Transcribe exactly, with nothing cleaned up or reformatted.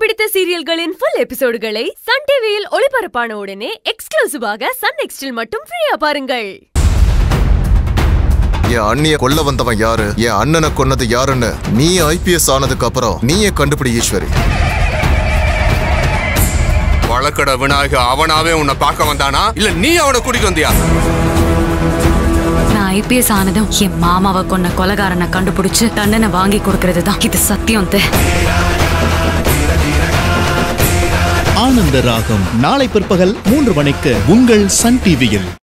பிடித்த சீரியல்களின் full எபிசோடுகளை Sun டிவியில் ஒளிபரப்பான உடனே எக்ஸ்க்ளூசிவாக சன் நெக்ஸ்டில் மட்டும் ஃப்ரீயா பாருங்கள். என் அண்ணிய கொல்ல வந்தவன் யாரு, என் அண்ணனை கொன்னது யாருன்னு நீ ஐபிஎஸ் ஆனதுக்கு அப்புறம் நீயே கண்டுபிடி ஈஸ்வரி. வழக்கட விநாயக அவனாவே உன்னை பார்க்க வந்தானா இல்ல நீ அவனை கூட்டிட்டு வந்தியா? நான் ஐபிஎஸ் ஆனதும் என் மாமாவை கொன்ன கொலைகாரனை கண்டுபிடிச்சு தண்டனை வாங்கி கொடுக்கறது தான் இது சத்தியம். ஆனந்த ராகம் நாளை பிற்பகல் மூன்று மணிக்கு உங்கள் சன் டிவியில்.